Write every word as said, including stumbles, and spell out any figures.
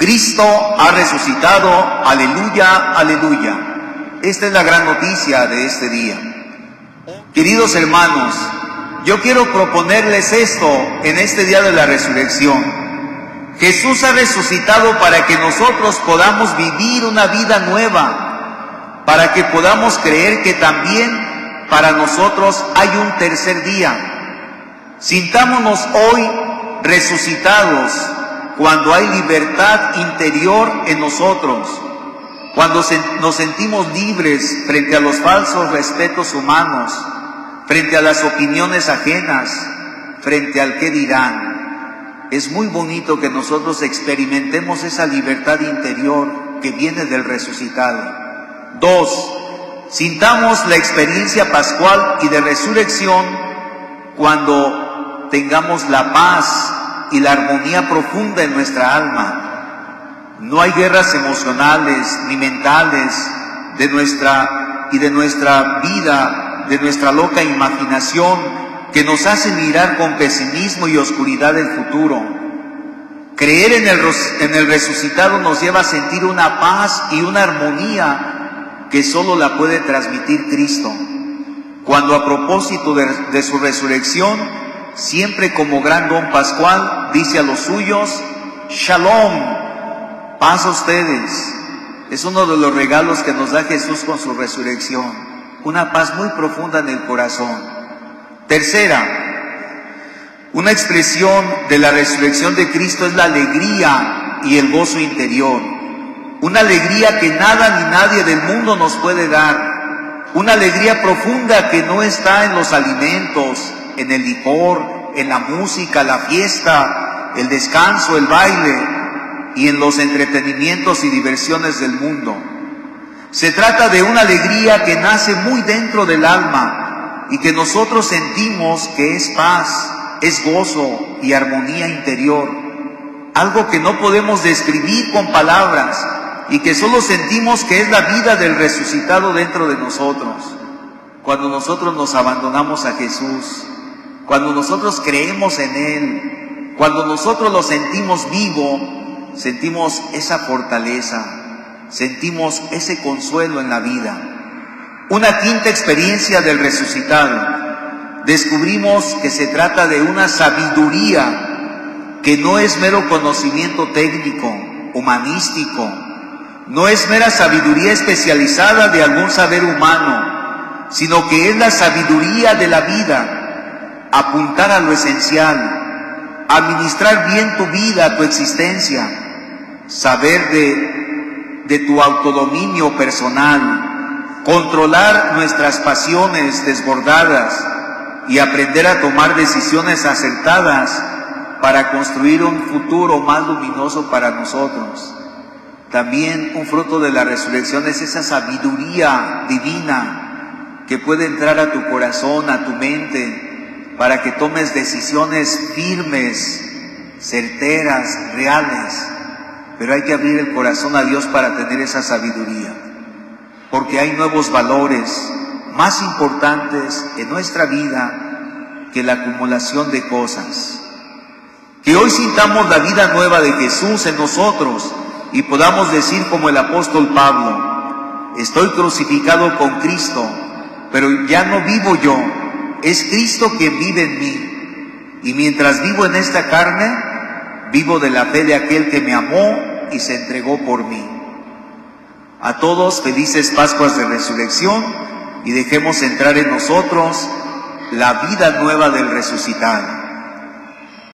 Cristo ha resucitado, aleluya, aleluya. Esta es la gran noticia de este día. Queridos hermanos, yo quiero proponerles esto en este día de la resurrección. Jesús ha resucitado para que nosotros podamos vivir una vida nueva, para que podamos creer que también para nosotros hay un tercer día. Sintámonos hoy resucitados cuando hay libertad interior en nosotros, cuando nos sentimos libres frente a los falsos respetos humanos, frente a las opiniones ajenas, frente al qué dirán. Es muy bonito que nosotros experimentemos esa libertad interior que viene del resucitado. Dos, sintamos la experiencia pascual y de resurrección cuando tengamos la paz y la armonía profunda en nuestra alma. No hay guerras emocionales ni mentales de nuestra y de nuestra vida, de nuestra loca imaginación que nos hace mirar con pesimismo y oscuridad el futuro. Creer en el, en el resucitado nos lleva a sentir una paz y una armonía que solo la puede transmitir Cristo. Cuando a propósito de, de su resurrección, siempre como gran don pascual, dice a los suyos, Shalom, paz a ustedes. Es uno de los regalos que nos da Jesús con su resurrección, una paz muy profunda en el corazón. Tercera, una expresión de la resurrección de Cristo es la alegría y el gozo interior. Una alegría que nada ni nadie del mundo nos puede dar. Una alegría profunda que no está en los alimentos, en el licor, en la música, la fiesta, el descanso, el baile y en los entretenimientos y diversiones del mundo. Se trata de una alegría que nace muy dentro del alma y que nosotros sentimos que es paz, es gozo y armonía interior. Algo que no podemos describir con palabras y que solo sentimos que es la vida del resucitado dentro de nosotros. Cuando nosotros nos abandonamos a Jesús, cuando nosotros creemos en Él, cuando nosotros lo sentimos vivo, sentimos esa fortaleza, sentimos ese consuelo en la vida. Una quinta experiencia del resucitado. Descubrimos que se trata de una sabiduría que no es mero conocimiento técnico, humanístico, no es mera sabiduría especializada de algún saber humano, sino que es la sabiduría de la vida. Apuntar a lo esencial, administrar bien tu vida, tu existencia, saber de, de tu autodominio personal, controlar nuestras pasiones desbordadas y aprender a tomar decisiones acertadas para construir un futuro más luminoso para nosotros. También un fruto de la resurrección es esa sabiduría divina que puede entrar a tu corazón, a tu mente, para que tomes decisiones firmes, certeras, reales. Pero hay que abrir el corazón a Dios para tener esa sabiduría, porque hay nuevos valores más importantes en nuestra vida que la acumulación de cosas. Que hoy sintamos la vida nueva de Jesús en nosotros y podamos decir como el apóstol Pablo: estoy crucificado con Cristo, pero ya no vivo yo, es Cristo quien vive en mí. Y mientras vivo en esta carne, vivo de la fe de aquel que me amó y se entregó por mí. A todos, felices Pascuas de Resurrección, y dejemos entrar en nosotros la vida nueva del resucitado.